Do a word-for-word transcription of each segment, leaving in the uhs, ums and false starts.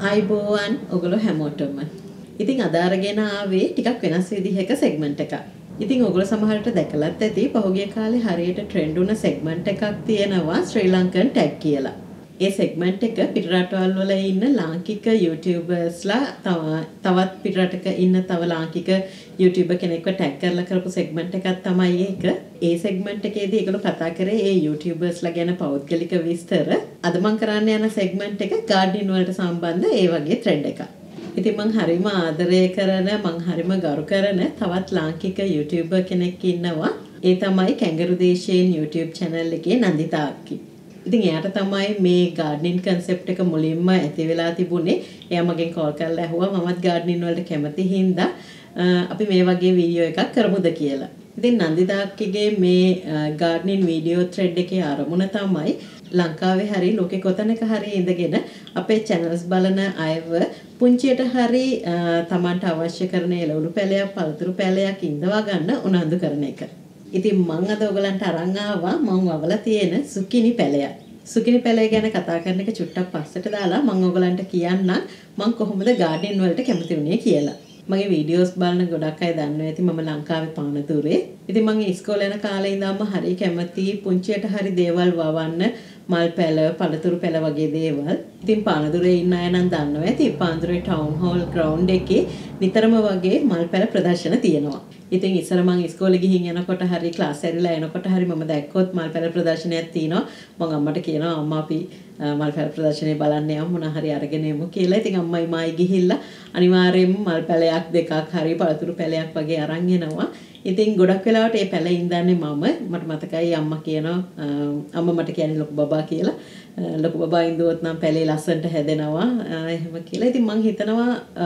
අයිබෝවන් ඔගොල්ලෝ හැමෝටම. ඉතින් අද අරගෙන ආවේ ටිකක් වෙනස් විදිහක සෙග්මන්ට් එකක්. ඉතින් ඔයගොල්ලෝ සමහරට දැකලත් ඇති පහුගිය කාලේ හරියට ට්‍රෙන්ඩ් වුණ සෙග්මන්ට් එකක් තියෙනවා ශ්‍රී ලංකන් ටැග් කියලා. ඒ සෙග්මන්ට් එක පිටරටවල් වල ඉන්න ලාංකික YouTubersලා තවත් පිටරටක ඉන්න තව ලාංකික YouTuber කෙනෙක්ව ටැග් කරලා කරපු සෙග්මන්ට් එකක් තමයි ඒක. ඒ සෙග්මන්ට් එකේදී ඒගොල්ලෝ කතා කරේ ඒ YouTubersලා ගැන පෞද්ගලික විස්තර. අද මම කරන්න යන සෙග්මන්ට් එක ගාඩ්නින් වලට සම්බන්ධ ඒ වගේ ට්‍රෙන්ඩ් එකක්. ඉතින් මං හරිම ආදරය කරන මං හරිම ගරු කරන තවත් ලාංකික YouTuber කෙනෙක් ඉන්නවා. ඒ තමයි කැංගරු දේශයෙන් YouTube channel එකේ නන්දිතා අක්කි. ඉතින් එයාට තමයි මේ ගාඩ්නින් concept එක මුලින්ම ඇති වෙලා තිබුණේ. එයා මගෙන් කෝල් කරලා ඇහුවා මමත් ගාඩ්නින් වලට කැමති හින්දා අපි මේ වගේ වීඩියෝ එකක් කරමුද කියලා. ඉතින් නන්දිතා අක්කිගේ මේ ගාඩ්නින් වීඩියෝ thread එකේ ආරමුණ තමයි ලංකාවේ හරි ලෝකෙ කොතැනක හරි ඉඳගෙන අපේ channels බලන අයව පුංචියට හරි තමන්ට අවශ්‍ය කරන එළවලු පැලයක් පළතුරු පැලයක් ඉඳවා ගන්න උනන්දු කරන එක. ඉතින් මම අද ඔයගලන්ට අරන් ආවා මම වවලා තියෙන සුකිනි පැලය. සුකිනි පැලය ගැන කතා කරන එක චුට්ටක් පස්සට දාලා මම ඔයගලන්ට කියන්නම් මම කොහොමද ගාඩන් වලට කැමති වුණේ කියලා. මගේ වීඩියෝස් බලන ගොඩක් අය දන්නවා ඇති මම ලංකාවේ පානතුරේ. ඉතින් මම ඉස්කෝලේ යන කාලේ ඉඳන්ම හරි කැමති පුංචියට හරි දේවල් වවන්න මල් පැල පළතුරු පැල වගේ දේවල්. ඉතින් පානදුරේ ඉන්න අය නම් දන්නවා ඇති පානදුරේ ටවුන් හෝල් ග්‍රවුන්ඩ් එකේ නිතරම වගේ මල් පැල ප්‍රදර්ශන තියෙනවා. ඉතින් ඉස්සර මම ඉස්කෝලේ ගිහින් යනකොට හරි ක්ලාස් ඇරිලා එනකොට හරි මම දැක්කොත් මල් පැල ප්‍රදර්ශනයක් තියෙනවා. මම අම්මට කියනවා අම්මා අපි මල් පැල ප්‍රදර්ශනේ බලන්න යමු මොනවා හරි අරගෙන එමු කියලා. ඉතින් අම්මයි මායි ගිහිල්ලා අනිවාර්යයෙන්ම මල් පැලයක් දෙකක් හරි පළතුරු පැලයක් වගේ අරන් එනවා. ඉතින් ගොඩක් වෙලාවට මේ පැල ඉඳන්නේ මම මට මතකයි අම්මා කියනවා අම්මා මට කියන්නේ ලොකු බබා කියලා. ලොකු බබා ඉඳුවොත් නම් පැලේ ලස්සනට හැදෙනවා එහෙම කියලා. ඉතින් මං හිතනවා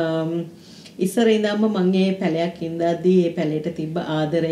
ඉස්සර ඉඳන්ම මං මේ පැලයක් ඉඳද්දී මේ පැලේට තිබ්බ ආදරය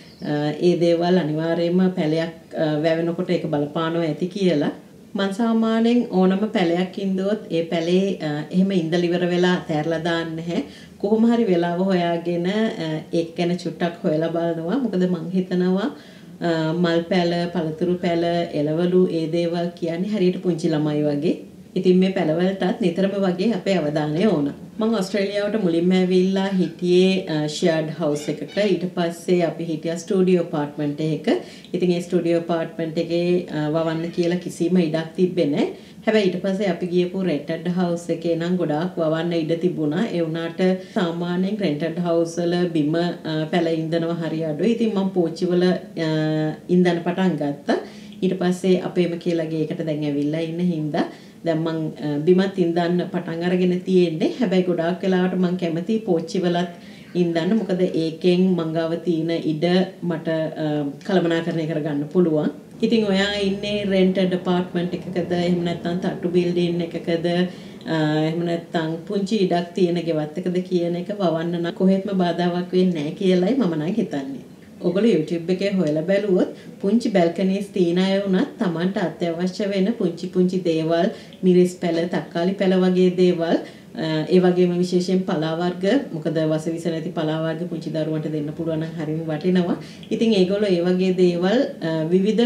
ඒ දේවල් අනිවාර්යයෙන්ම පැලයක් වැවෙනකොට ඒක බලපානවා ඇති කියලා. මං සාමාන්‍යයෙන් ඕනම පැලයක් ඉඳුවොත් ඒ පැලේ එහෙම ඉඳලා ඉවර වෙලා තැරලා දාන්නේ නැහැ. කොහොම හරි වෙලාව හොයාගෙන ඒක ගැන චුට්ටක් හොයලා බලනවා. මොකද මං හිතනවා මල් පැල, පළතුරු පැල, එළවලු ඒ දේවල් කියන්නේ හරියට පුංචි ළමයි වගේ. ඉතින් මේ පැලවලටත් නිතරම වගේ අපේ අවධානය ඕන. මම ඕස්ට්‍රේලියාවට මුලින්ම ඇවිල්ලා හිටියේ shared house එකක. ඊට පස්සේ අපි හිටියා ස්ටුඩියෝ apartment එකක. ඉතින් ඒ ස්ටුඩියෝ apartment එකේ වවන්න කියලා කිසිම ඉඩක් තිබ්බේ නැහැ. හැබැයි ඊට පස්සේ අපි ගියපු rented house එකේ නම් ගොඩාක් වවන්න ඉඩ තිබුණා. ඒ වුණාට සාමාන්‍යයෙන් rented house වල බිම පැල ඉඳනවා හරි අඩුයි. ඉතින් මම පෝච්චි වල ඉඳන් පටන් ගත්තා. ඊට පස්සේ අපේම කියලා ගේකට දැන් ඇවිල්ලා ඉන්න හින්දා දැන් මං බිමත් ඉඳන් පටන් අරගෙන තියෙන්නේ. හැබැයි ගොඩාක් වෙලාවට මං කැමති පෝච්චි වලත් ඉඳන්න. මොකද ඒකෙන් මං ගාව තියෙන ඉඩ මට කළමනාකරණය කරගන්න පුළුවන්. ඉතින් ඔයා ඉන්නේ rented apartment එකකද එහෙම නැත්නම් තට්ටු building එකකද එහෙම නැත්නම් පුංචි ඉඩක් තියෙන ගෙවත් එකද කියන එක වවන්න නම් කොහෙත්ම බාධාවක් වෙන්නේ නැහැ කියලායි මම නම් හිතන්නේ. ඔයගොල්ලෝ YouTube එකේ හොයලා බැලුවොත් පුංචි බැල්කනීස් තියෙන අය වුණත් Tamanට අත්‍යවශ්‍ය වෙන පුංචි පුංචි දේවල් මිරිස් පැල, තක්කාලි පැල වගේ දේවල් ඒ වගේම විශේෂයෙන් පලා වර්ග මොකද වසවිස නැති පලා වර්ග පුංචි දරුවන්ට දෙන්න පුළුවන් නම් හරිම වටිනවා. ඉතින් ඒගොල්ලෝ ඒ වගේ දේවල් විවිධ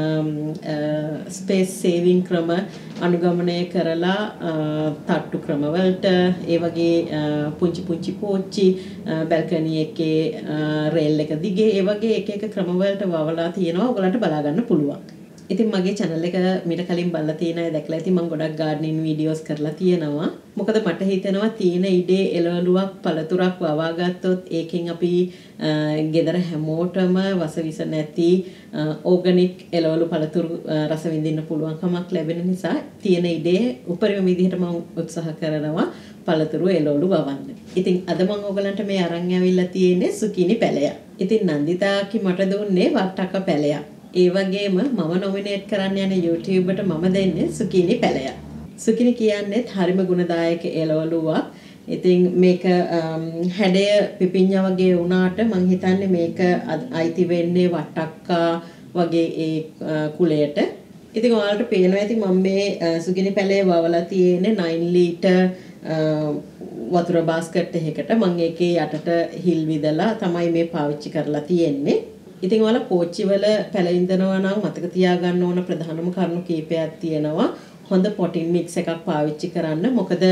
ස්පේස් සේවිං ක්‍රම අනුගමනය කරලා තට්ටු ක්‍රම වලට ඒ වගේ පුංචි පුංචි පෝච්චි බැල්කනි එකේ රේල් එක දිගේ ඒ වගේ එක එක ක්‍රම වලට වවලා තියෙනවා. ඔයගලන්ට බලා ගන්න පුළුවන්. ඉතින් මගේ channel එක මීට කලින් බලලා තියෙන අය දැක්ලා ඇති මම ගොඩක් gardening videos කරලා තියෙනවා. මොකද මට හිතෙනවා තියෙන ඉඩේ එළවලුවක් පළතුරක් වවා ගත්තොත් ඒකෙන් අපි ගෙදර හැමෝටම වසවිස නැති organic එළවලු පළතුරු රස විඳින්න පුළුවන්කමක් ලැබෙන නිසා තියෙන ඉඩේ උපරිම විදිහට මම උත්සාහ කරනවා පළතුරු එළවලු වවන්න. ඉතින් අද මම ඔයගලන්ට මේ අරන් ඇවිල්ලා තියෙන්නේ සුකිනි පැලය. ඉතින් නන්දිතාකි මට දුන්නේ වට්ටක පැලයක්. ඒ වගේම මම නොමිනේට් කරන්න යන YouTube එකට මම දෙන්නේ සුකිනි පැලය. සුකිනි කියන්නේ හරිම ගුණදායක එළවලුවක්. ඉතින් මේක හැඩය පිපිඤ්ඤා වගේ වුණාට මම හිතන්නේ මේක අයිති වෙන්නේ වට්ටක්කා වගේ ඒ කුලයට. ඉතින් ඔයාලට පේනවා ඇති මම මේ සුකිනි පැලේ වවලා තියෙන්නේ nine liter වතුර බාස්කට් එකකට. මම ඒකේ යටට හිල් විදලා තමයි මේ පාවිච්චි කරලා තියෙන්නේ. ඉතින් ඔයාලා පෝච්චි වල පැල ඉඳනවා නම් මතක තියාගන්න ඕන ප්‍රධානම කරුණු කීපයක් තියෙනවා. හොඳ පොටින් මික්ස් එකක් පාවිච්චි කරන්න. මොකද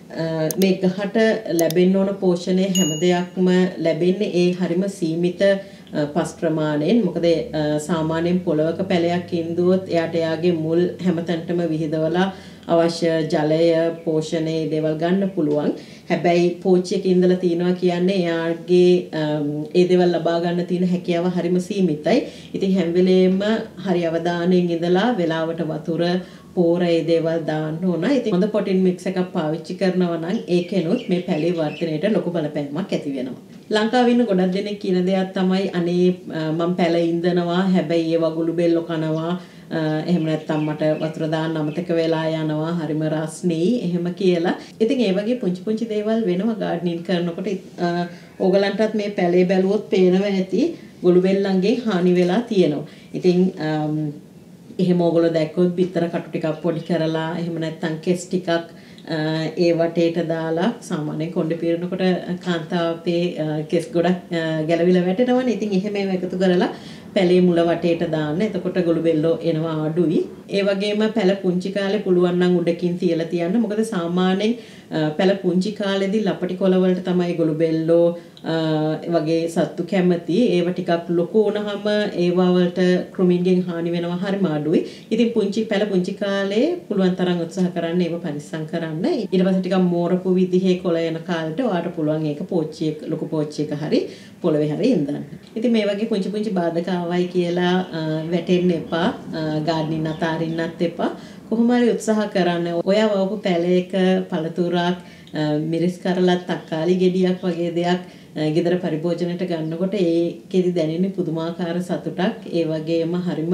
මේ ගහට ලැබෙන්න ඕන පෝෂණය හැම දෙයක්ම ලැබෙන්නේ ඒ හරිම සීමිත පස් ප්‍රමාණයෙන්. මොකද සාමාන්‍යයෙන් පොළවක පැලයක් ඉඳුවොත් එයාට එයාගේ මුල් හැමතැනටම විහිදවලා අවශ්‍ය ජලය පෝෂණය දේවල් ගන්න පුළුවන්. හැබැයි පෝච්චියක ඉඳලා තියනවා කියන්නේ එයාගේ ඒ දේවල් ලබා ගන්න තියෙන හැකියාව හරිම සීමිතයි. ඉතින් හැම වෙලේම හරි අවධානයෙන් ඉඳලා වෙලාවට වතුර පෝර ඒ දේවල් දාන්න ඕන. ඉතින් හොඳ පොටින් මික්ස් එකක් පාවිච්චි කරනවා නම් ඒකෙනුත් මේ පැලේ වර්ධනයට ලොකු බලපෑමක් ඇති වෙනවා. ලංකාවේ ඉන්න ගොඩක් දෙනෙක් කියන දෙයක් තමයි අනේ මම පැල ඉඳනවා හැබැයි ඒ වගුළු බෙල්ල කනවා එහෙම නැත්නම් මට වතුර දාන්න අමතක වෙලා යනවා හරිම රස්නේ එහෙම කියලා. ඉතින් ඒ වගේ පුංචි පුංචි දේවල් වෙනවා ගාඩ්නින් කරනකොට. ඕගලන්ටත් මේ පැලේ බැලුවොත් පේනවා ඇති ගොළු බෙල්ලන්ගෙන් හානි වෙලා තියෙනවා. ඉතින් එහෙම ඕගොල්ලෝ දැක්කොත් බිත්තර කටු ටිකක් පොඩි කරලා එහෙම නැත්නම් කෙස් ටිකක් ඒ වටේට දාලා සාමාන්‍යයෙන් කොණ්ඩේ පීරනකොට කාන්තාවපේ කෙස් ගොඩක් ගැලවිලා වැටෙනවනේ. ඉතින් එහෙම ඒව එකතු කරලා පැලේ මුල වටේට දාන්න. එතකොට ගොළු බෙල්ලෝ එනවා අඩුයි. ඒ වගේම පැල පුංචි කාලේ පුළුවන් නම් උඩකින් තියලා තියන්න. මොකද සාමාන්‍යයෙන් පැල පුංචි කාලේදී ලපටි කොළ වලට තමයි ගොළු බෙල්ලෝ වගේ සත්තු කැමති. ඒව ටිකක් ලොකු වුණාම ඒවා වලට කෘමීන්ගෙන් හානි වෙනවා හරිම අඩුයි. ඉතින් පුංචි පැල පුංචි කාලේ පුළුවන් තරම් උත්සාහ කරන්න ඒව පරිස්සම් කරන්න. ඊට පස්සේ ටිකක් මෝරපු විදිහේ කොළ එන කාලේට ඔයාලට පුළුවන් ඒක පෝච්චියක ලොකු පෝච්චියක හරි පොළවේ හරි ඉඳන්න. ඉතින් මේ වගේ පුංචි පුංචි බාධක ආවයි කියලා වැටෙන්න එපා. ගාඩ්නින් අතාරින්නත් එපා. කොහොම හරි උත්සාහ කරන්න. ඔයා වවපු පැලයක පළතුරක් මිරිස් කරලත් තක්කාලි ගෙඩියක් වගේ දෙයක් ගෙදර පරිභෝජනයට ගන්නකොට ඒකෙදි දැනෙන පුදුමාකාර සතුටක්. ඒ වගේම හරිම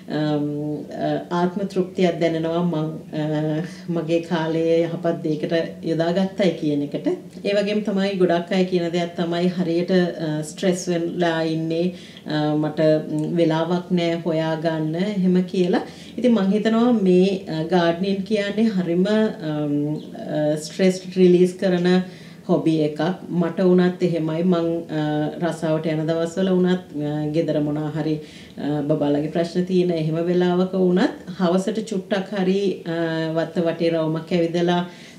ආත්ම තෘප්තියක් දැනෙනවා මං මගේ කාලයේ යහපත් දෙයකට යොදාගත්තයි කියන එකට. ඒ වගේම තමයි ගොඩක් අය කියන දෙයක් තමයි හරියට ස්ට්‍රෙස් වෙලා ඉන්නේ මට වෙලාවක් නැහැ හොයාගන්න එහෙම කියලා. ඉතින් මං හිතනවා මේ ගාඩ්නින් කියන්නේ හරිම ස්ට්‍රෙස් රිලීස් කරන හොබි එකක්. මට වුණත් එහෙමයි. මං රසාවට යන දවස්වල වුණත් ගෙදර මොනවා හරි බබාලගේ ප්‍රශ්න තියෙන එහෙම වෙලාවක වුණත් හවසට චුට්ටක් හරි වත්ත වටේ රවුමක් ඇවිදලා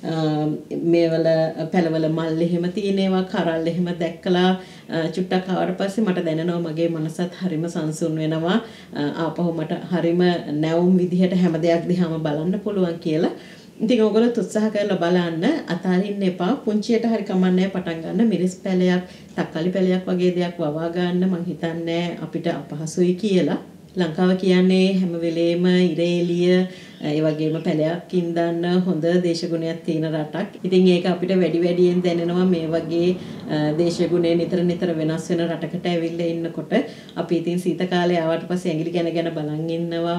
මේවල පැලවල මල් එහෙම තියෙනවා කරල් එහෙම දැක්කලා චුට්ටක් ආවට පස්සේ මට දැනෙනවා මගේ මනසත් හරිම සංසුන් වෙනවා. ආපහු මට හරිම නැවුම් විදිහට හැම දෙයක් දිහාම බලන්න පුළුවන් කියලා. ඉතින් ඕගොල්ලෝ උත්සාහ කරලා බලන්න. අතාරින්න එපා. පුංචියට හරි කමන්නේ පටන් ගන්න. මිරිස් පැලයක්, තක්කාලි පැලයක් වගේ දෙයක් වවා ගන්න මං හිතන්නේ අපිට අපහසුයි කියලා. ලංකාව කියන්නේ හැම වෙලේම ඉරේලිය ඒ වගේම පැලයක් ඉඳන් හොඳ දේශගුණයක් තියෙන රටක්. ඉතින් ඒක අපිට වැඩි වැඩියෙන් දැනෙනවා මේ වගේ දේශගුණේ නිතර නිතර වෙනස් වෙන රටකට ඇවිල්ලා ඉන්නකොට. අපි ඉතින් සීත කාලේ ආවට පස්සේ ඇඟිලි ගැන ගැන බලන් ඉන්නවා.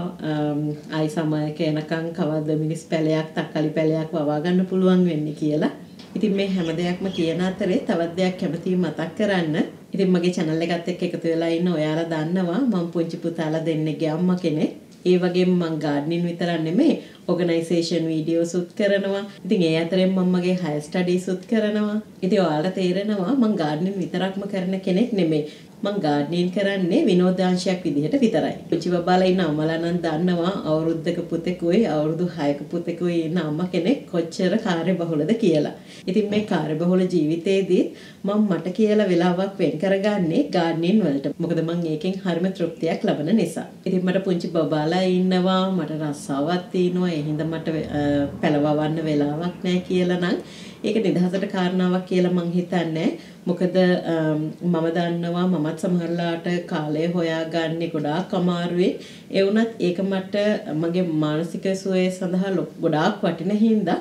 ආයි සමයක එනකන් කවද්ද මිනිස් පැලයක්, තක්කාලි පැලයක් වවා ගන්න පුළුවන් වෙන්නේ කියලා. ඉතින් මේ හැම දෙයක්ම කියන අතරේ තවත් දෙයක් කැමතියි මතක් කරන්න. ඉතින් මගේ channel එකත් එක්ක එකතු වෙලා ඉන්න ඔයාලා දන්නවා මම පුංචි පුතාලා දෙන්නෙක්ගේ අම්මා කෙනෙක්. ඒ වගේම මම ගාඩ්නින් විතරක් නෙමෙයි ඕගනයිසේෂන් වීඩියෝස් උත් කරනවා. ඉතින් ඒ අතරෙන් මම මගේ හයර් ස්ටඩීස් උත් කරනවා. ඉතින් ඔයාලා තේරෙනවා මම ගාඩ්නින් විතරක්ම කරන කෙනෙක් නෙමෙයි. මම ගාඩ්නින් කරන්නේ විනෝදාංශයක් විදිහට විතරයි. පුංචි බබාලා ඉන්න අම්මලා නම් දන්නවා අවුරුද්දක පුතෙකුයි අවුරුදු හයක පුතෙකුයි ඉන්න අම්මා කෙනෙක් කොච්චර කාර්යබහුලද කියලා. ඉතින් මේ කාර්යබහුල ජීවිතේදී මම මට කියලා වෙලාවක් වෙන් කරගන්නේ ගාඩ්නින් වලට. මොකද මම ඒකෙන් හරිම තෘප්තියක් ලබන නිසා. ඉතින් මට පුංචි බබාලා ඉන්නවා, මට රස්සාවක් තියෙනවා. ඒ හින්දා මට පැලවවන්න වෙලාවක් නැහැ කියලා නම් ඒක නිදහසට කාරණාවක් කියලා මං හිතන්නේ. මොකද මම දන්නවා මමත් සමහරලාට කාලය හොයාගන්නේ ගොඩාක් අමාරුයි. ඒ වුණත් ඒක මට මගේ මානසික සුවය සඳහා ගොඩාක් වටින හින්දා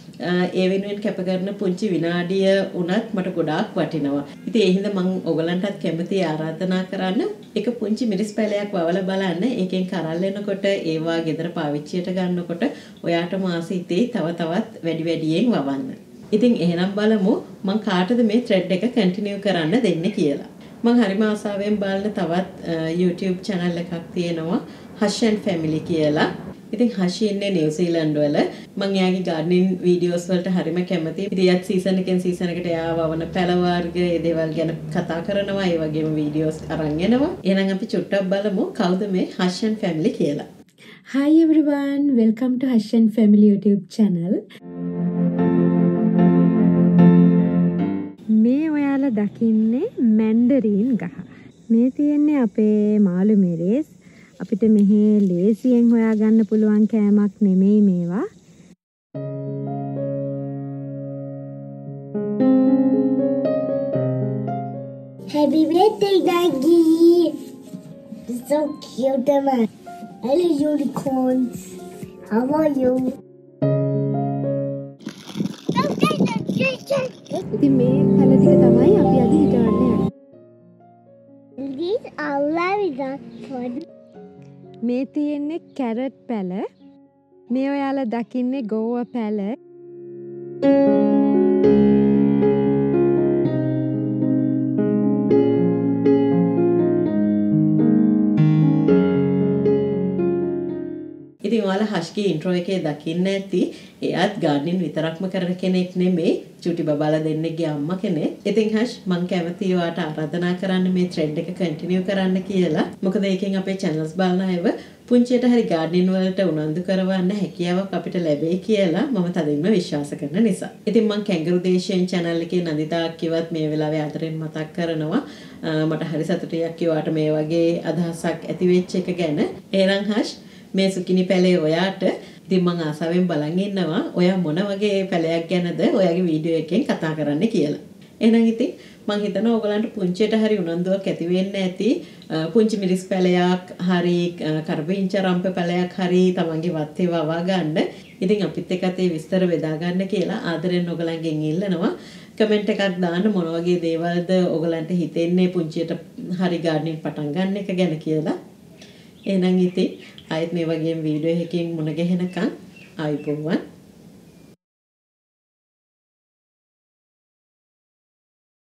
ඒ වෙනුවෙන් කැප කරන පුංචි විනාඩිය උනත් මට ගොඩාක් වටිනවා. ඉතින් ඒ හින්දා මම ඔයගලන්ටත් කැමතියි ආරාධනා කරන්න එක පුංචි මිරිස් පැලයක් වවලා බලන්න. ඒකෙන් කරල් එනකොට ඒවා ගෙදර පාවිච්චියට ගන්නකොට ඔයාට මාසිතේ තව තවත් වැඩි වැඩියෙන් වවන්න. ඉතින් එහෙනම් බලමු මම කාටද මේ thread එක continue කරන්න දෙන්නේ කියලා. මම හරිම ආසාවෙන් බලන තවත් YouTube channel එකක් තියෙනවා Hush and Family කියලා. ඉතින් හෂි ඉන්නේ නිව්සීලන්ඩ් වල. මම එයාගේ ගාඩ්නින් වීඩියෝස් වලට හරිම කැමතියි. ඉතින් එයාත් සීසන් එකෙන් සීසන් එකට එයා වවන පැල වර්ග ඒ දේවල් ගැන කතා කරනවා. ඒ වගේම වීඩියෝස් අරන් එනවා. එහෙනම් අපි චුට්ටක් බලමු කවුද මේ Hush and Family කියලා. Hi everyone, welcome to Hush and Family YouTube channel. ඔයාලා දකින්නේ මැන්ඩරීන් ගහ. මේ තියෙන්නේ අපේ මාළු මෙරේස්. අපිට මෙහි ලේසියෙන් හොයාගන්න පුළුවන් කෑමක් නෙමෙයි මේවා. Happy birthday, Daggy! It's so cute, man. I love unicorns. How are you? ඉතින් මේ පැල ටික තමයි අපි අද හිටවන්න යන්නේ. These are very good. මේ තියෙන්නේ කැරට් පැල. මේ ඔයාලා දකින්නේ ගෝවා පැල. ඉතින් ඔයාලා හෂ්ගේ ඉන්ට්‍රෝ එකේ දකින්න ඇති එයාත් ගාඩ්නින් විතරක්ම කරන කෙනෙක් නෙමෙයි චූටි බබාලා දෙන්නෙක්ගේ අම්මා කෙනෙක්. ඉතින් හෂ් මං කැමතියි ඔයාට ආරාධනා කරන්න මේ ත්‍රෙඩ් එක කන්ටිනියු කරන්න කියලා. මොකද ඒකෙන් අපේ channels බලන අයව පුංචියට හරි ගාඩ්නින් වලට උනන්දු කරවන්න හැකියාවක් අපිට ලැබෙයි කියලා මම තදින්ම විශ්වාස කරන නිසා. ඉතින් මං කැංගරු දේශයෙන් channel එකේ නදිතා කිව්වත් මේ වෙලාවේ ආදරෙන් මතක් කරනවා. මට හරි සතුටුයක් ඔයාට මේ වගේ අදහසක් ඇති වෙච්ච එක ගැන. එහෙනම් හෂ් මේ සුකිනි පැලේ ඔයාට ඉතින් මම ආසාවෙන් බලන් ඉන්නවා ඔයා මොන වගේ පැලයක් ගැනද ඔයාගේ වීඩියෝ එකෙන් කතා කරන්න කියලා. එහෙනම් ඉතින් මම හිතනවා ඔයගලන්ට පුංචියට හරි උනන්දුවක් ඇති වෙන්න ඇති පුංචි මිරිස් පැලයක් හරි කරබින්චරම්ප පැලයක් හරි තමන්ගේ වත්තේ වවා ගන්න. ඉතින් අපිත් එක්කත් ඒ විස්තර බෙදා ගන්න කියලා ආදරෙන් ඔයගලන්ගෙන් ඉල්ලනවා. කමෙන්ට් එකක් දාන්න මොන වගේ දේවල්ද ඔයගලන්ට හිතෙන්නේ පුංචියට හරි ගාඩ්නින් පටන් ගන්න එක ගැන කියලා. එහෙනම් ඉතින් ආයෙත් මේ වගේ වීඩියෝ එකකින් මුණ ගැහෙනකන් ආයිබෝවන්.